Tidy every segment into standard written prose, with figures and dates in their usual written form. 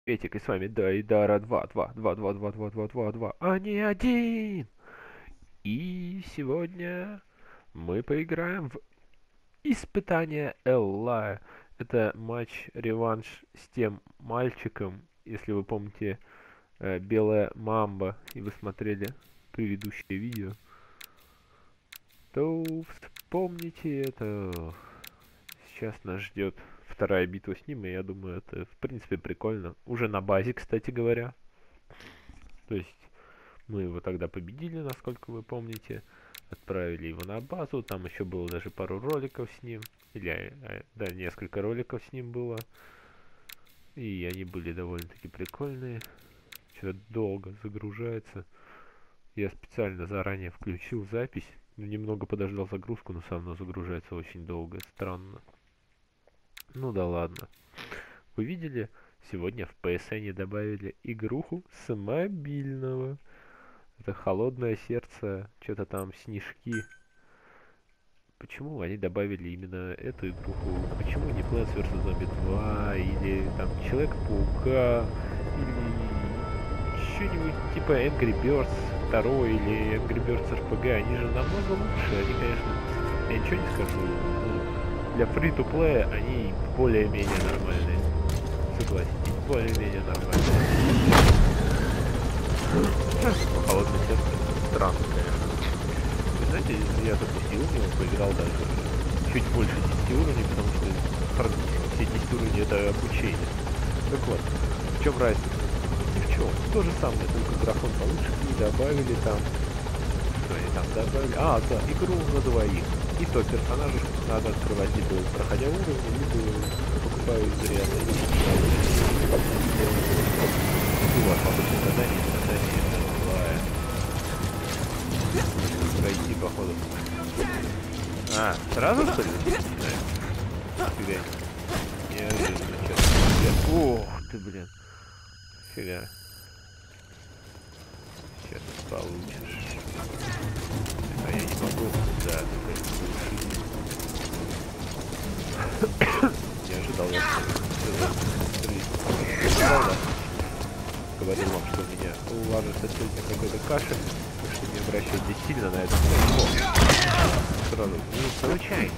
Петик, и с вами Дайдара 2, 2, 2, 2, 2, 2, 2, 2, 2, а не один. И сегодня мы поиграем в испытание Элла. Это матч-реванш с тем мальчиком, если вы помните, Белая Мамба, и вы смотрели предыдущее видео, то вспомните это. Сейчас нас ждет вторая битва с ним, и я думаю, это в принципе прикольно. Уже на базе, кстати говоря. То есть мы его тогда победили, насколько вы помните. Отправили его на базу. Там еще было даже пару роликов с ним. Или, да, несколько роликов с ним было. И они были довольно-таки прикольные. Что-то долго загружается. Я специально заранее включил запись. Немного подождал загрузку, но все равно загружается очень долго. Странно. Ну да ладно. Вы видели? Сегодня в PSN добавили игруху с мобильного. Это холодное сердце, что-то там снежки. Почему они добавили именно эту игруху? Почему не Plants vs. Zombie 2 или там Человек-паука или что-нибудь типа Angry Birds 2 или Angry Birds RPG? Они же намного лучше. Они, конечно, я ничего не скажу. Ну, для free-to-play они более-менее нормальные. Согласитесь, более-менее нормальные. Холодное сердце странно, конечно. Вы знаете, я запустил в него, поиграл даже чуть больше 10 уровней, потому что практически все 10 уровней это обучение. Так вот, в чем разница? Ни в чем. То же самое, только графон получше не добавили там. Что они там добавили? А, да, игру на двоих. И то персонажа надо открывать либо проходя уровень, либо покупая из реала. У вас обычное задание пройти, походу. А, сразу что ли? Фига. Неожиданно что-то. Ох ты, блин. Фига. Сейчас получишь. А я не могу. Да, не ожидал я. Говорил вам, что у меня ложится сегодня какой-то кашель. Что не обращайте сильно на это внимание. Сразу не получается.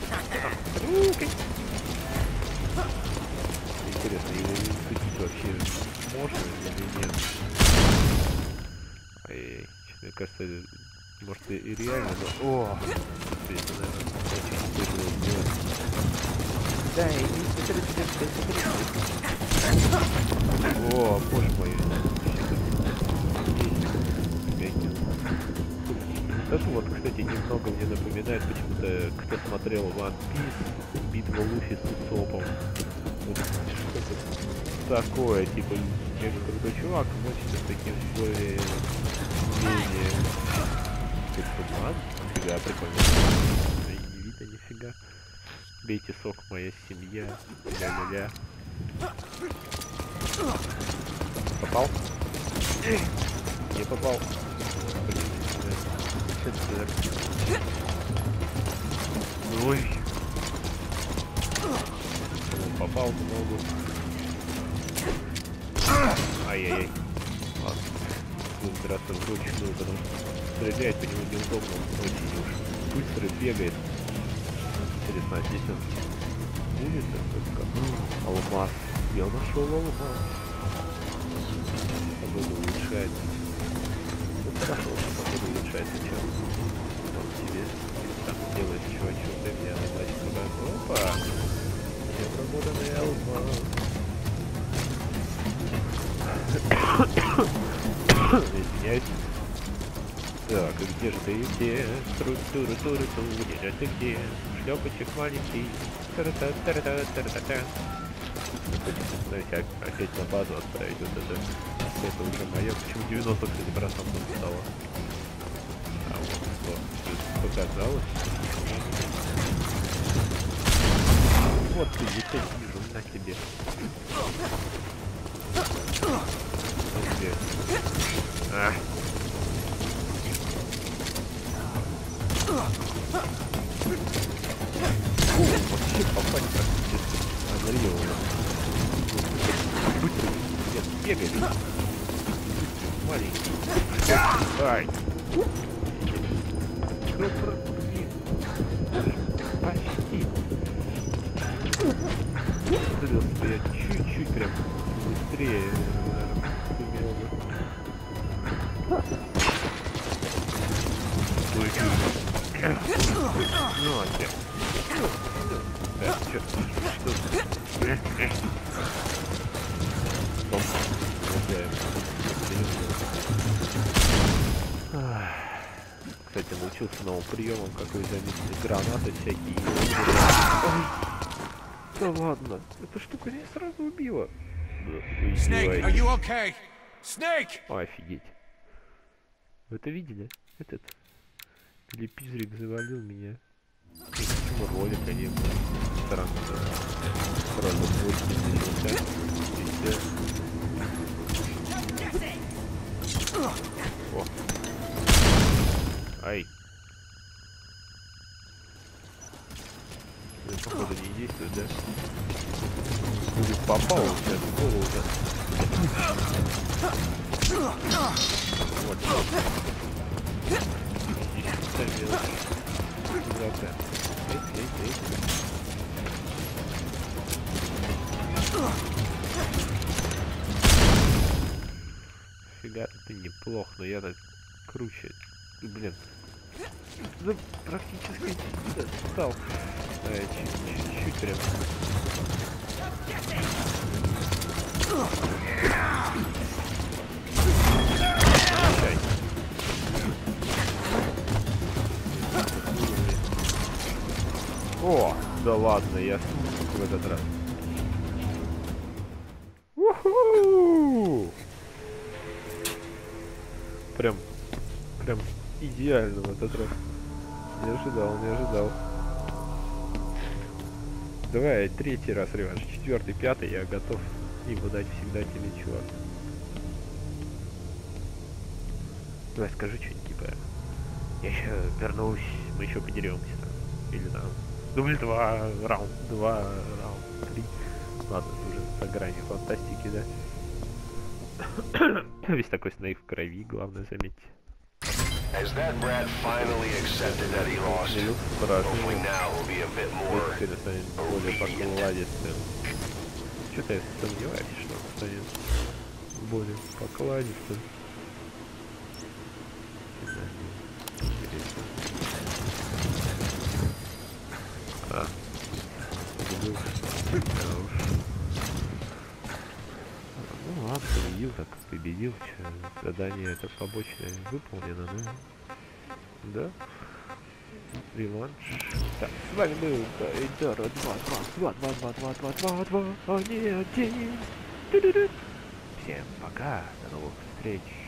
Интересно, его судить вообще можно или нет? Ай-яй, мне кажется, может и реально, но... О! Это, наверное, очень тяжело сделать. Да, и не... О, боже мой. Это вот, кстати, немного мне напоминает почему-то, кто смотрел One Piece, битва Луфи с Усопом. Вот что-то такое, типа, мега крутой чувак, мочится с таким более-менее... Ладно, нифига, прикольно. Не видно нифига. Бейте сок, моя семья. Ля-ля-ля. Попал? Не попал. Ой. Попал в ногу. Ай-яй-яй. Ладно. Будем драться вручную, потому что стрелять по нему неудобно. Он очень уж быстро бегает. Интересно, а здесь он будет? Алмаз. Я нашел алмаз. Погода улучшается. Вот хорошо, что погода улучшается, чем он себе там делает чувачок, и меня на матч показывает. Опа! Я обработанный алмаз. Извиняюсь. Так, и где же ты? Где? Тру-туру-туру-ту, где же ты где? Шлепочек маленький. Та-та-та-та-та-та-та. Знаете, опять на базу отправить вот это уже мое. Почему 90, кстати, процентов стало? А вот что показалось. Вот ты здесь вижу, на тебе. Где? А. Вообще попасть практически. Озарил его. Быстро. Нет. бегай. Маленький. Ай. Ну, блин. Почти. Что я чуть-чуть прям быстрее, сумел бы. Ну, опять. Так, что? Кстати, научился новым приемам, как вы заметили, гранаты всякие. Ой, да ладно, эта штука меня сразу убила. Snake, are you okay? Snake! Офигеть. Вы это видели? Этот телепизрик завалил меня. Почему ролик, а не странно, да? Сразу больше начался. И все. О. Ай. Это, походу, не действует, да? Будет попал сейчас в голову, да? Вот. Фига, это неплохо, но я так круче. Блин. Ну, практически стал. Чуть-чуть прям. О, да ладно, я в этот раз. У-ху! Прям идеально в этот раз. Не ожидал. Давай третий раз реванш, четвертый, пятый, я готов ему дать всегда тебе, чувак. Давай скажи что-нибудь типа, я еще вернусь, мы еще подеремся там, или там, дубль 2, раунд 2, раунд 3. Ладно, это уже за гранью фантастики, да? Весь такой снейк в крови, главное заметьте. As that brat finally accepted that he lost, hopefully now will be a bit more obedient. Что-то я сомневаюсь, что он станет более покладистым. А, ну ладно, победил, так победил. Задание это побочное выполнено, да? Да? Реванш. Так, с вами был Эйдара 2, а не 1. Всем пока, до новых встреч.